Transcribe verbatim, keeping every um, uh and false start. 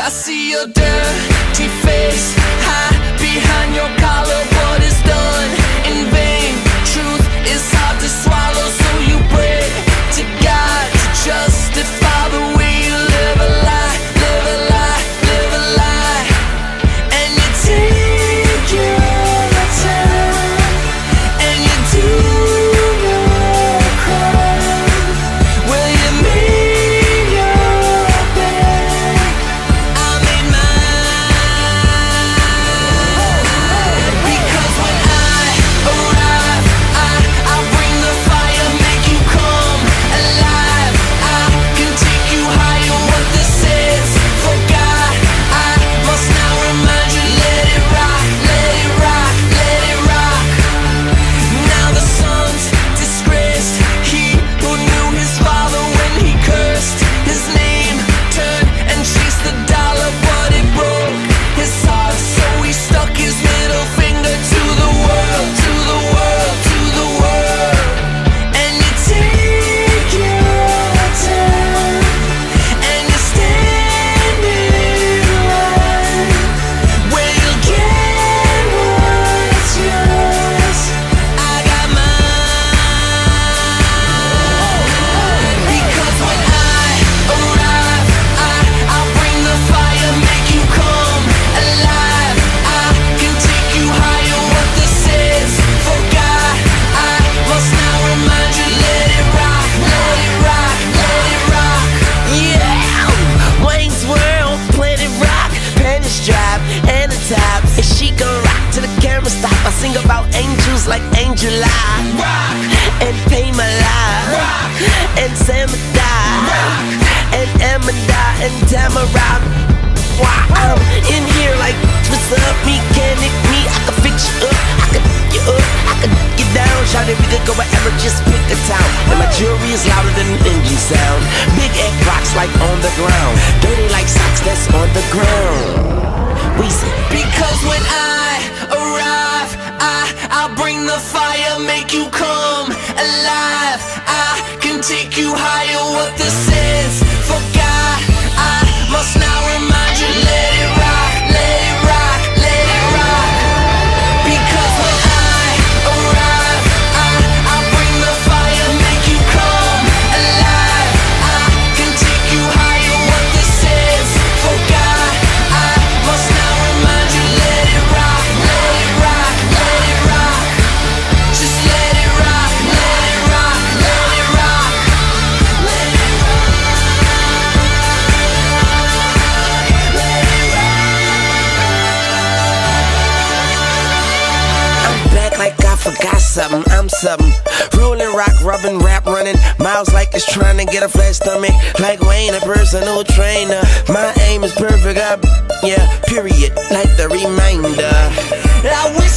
I see your dirty face hide behind your collar. What is done in vain? Truth is hard to swallow, so you pray to God to justify the way you live a lie, live a lie, live a lie. And you take your time, and you do your crime. Will you make your bed? I made mine. Because when I arrive, I, I bring the fire, make you come alive. I can take you higher, what this is. For God, I must now remind you, let it rock, let it rock, let it rock. Now the son's disgraced, he who knew his father when he cursed his name, turned and chased the dollar, but it broke his heart, so he stuck his middle finger to the world, to the world, to the world. And you take your time, and you stand in line, where you'll get what's yours. I got mine. Because when I arrive, I, I bring the fire, make you come alive. I can take you higher, what this is. For God, I must now remind you, let it rock, let it rock, let it rock. Yeah, Wayne's World, Planet Rock, panties drop, and the top. And she gon' rock till the camera stop. I sing about angels like Angel Eye, rock, and Pay My Life, rock, and Samadai, rock, and Amanda, and Tamara. Why I'm in here like, what's up, mechanic me? I can fix you up, I can you up, I can get down. Shout it, we could go wherever, just pick a town. And my jewelry is louder than an engine sound. Big egg rocks like on the ground, dirty like socks that's on the ground. We say, because when I arrive, I, I bring the fire, make you come alive. I can take you higher, what this is. For God, I must now remind you, let it rock, let it rock, let it rock. Because when I arrive, I, I bring the fire, make you come alive. I can take you higher, what this is. For God, I must now remind you, let it rock, let it rock, let it rock. Just let it rock, let it rock, let it rock. Let it rock, let it rock. I'm back like I forgot something, I'm something. Rolling, rock, rubbing, rap, running. Miles like it's trying to get a flat stomach. Like Wayne, a personal trainer. My aim is perfect, I, yeah, period, like the reminder. I wish